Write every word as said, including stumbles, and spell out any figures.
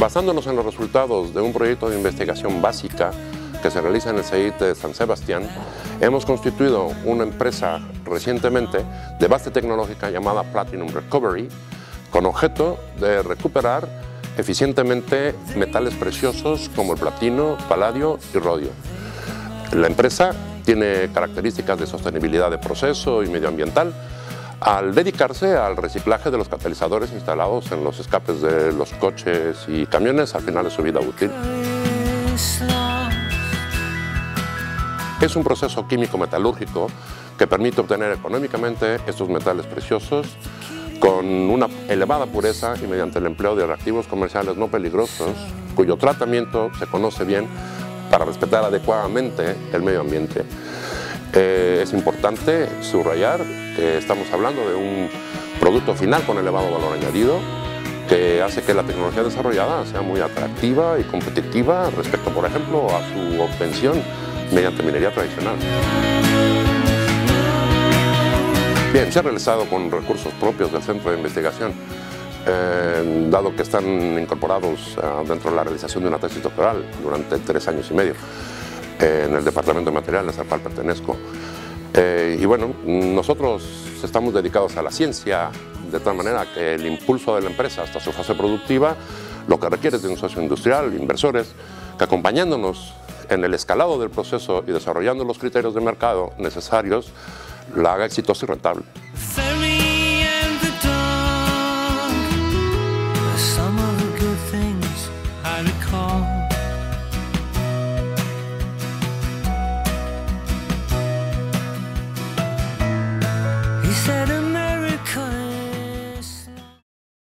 Basándonos en los resultados de un proyecto de investigación básica que se realiza en el C E I T de San Sebastián, hemos constituido una empresa recientemente de base tecnológica llamada Platinum Recovery, con objeto de recuperar eficientemente metales preciosos como el platino, paladio y rodio. La empresa tiene características de sostenibilidad de proceso y medioambiental al dedicarse al reciclaje de los catalizadores instalados en los escapes de los coches y camiones al final de su vida útil. Es un proceso químico-metalúrgico que permite obtener económicamente estos metales preciosos con una elevada pureza y mediante el empleo de reactivos comerciales no peligrosos, cuyo tratamiento se conoce bien para respetar adecuadamente el medio ambiente. Eh, es importante subrayar que estamos hablando de un producto final con elevado valor añadido que hace que la tecnología desarrollada sea muy atractiva y competitiva respecto, por ejemplo, a su obtención mediante minería tradicional. Bien, se ha realizado con recursos propios del Centro de Investigación, eh, dado que están incorporados eh, dentro de la realización de una tesis doctoral durante tres años y medio eh, en el Departamento de Materiales al cual pertenezco. Eh, y bueno, nosotros estamos dedicados a la ciencia, de tal manera que el impulso de la empresa hasta su fase productiva lo que requiere es de un socio industrial, inversores, que acompañándonos en el escalado del proceso y desarrollando los criterios de mercado necesarios, la haga exitosa y rentable. He said